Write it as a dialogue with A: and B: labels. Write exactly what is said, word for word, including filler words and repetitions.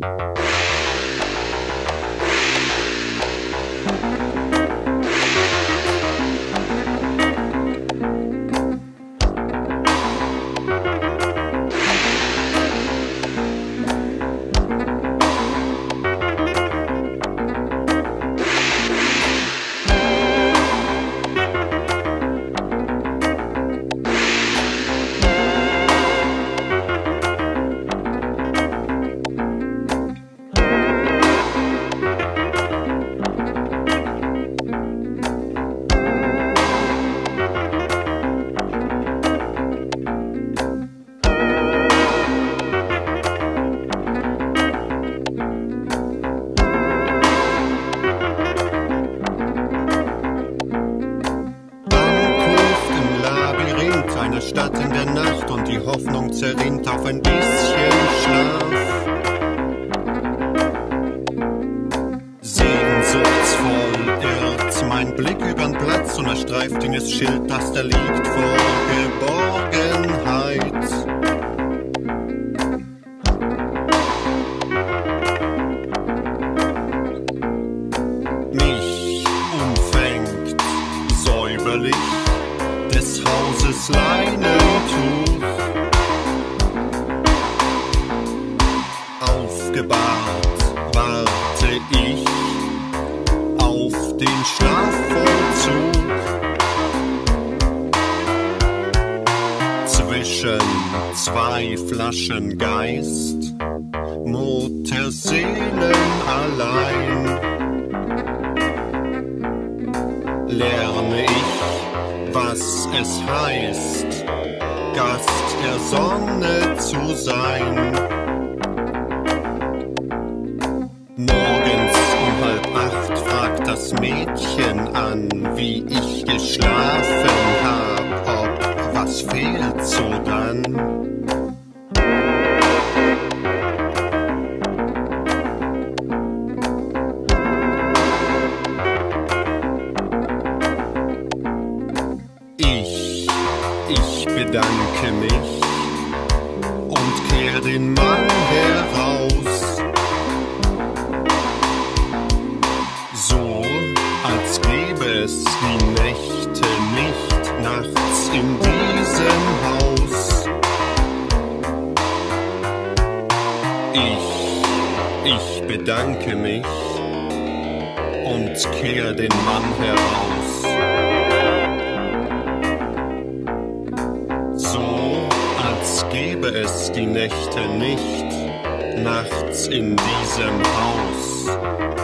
A: Zerrinnt auf ein bisschen Schlaf. Sehnsuchtsvoll irrt mein Blick übern Platz und erstreift in das Schild, das da liegt vor Geborgenheit. Mich umfängt säuberlich des Hauses Leinentuch. Aufgebahrt warte ich auf den Schlafvollzug. Zwischen zwei Flaschen Geist, Mutterseelen allein, lerne ich, was es heißt, Gast der Sonne zu sein. Morgens um halb acht fragt das Mädchen an, wie ich geschlafen hab, ob was fehlt so dann. Ich, ich bedanke mich und kehr den Mann heraus. Es die Nächte nicht nachts in diesem Haus. Ich, ich bedanke mich und kehr den Mann heraus. So, als gäbe es die Nächte nicht nachts in diesem Haus.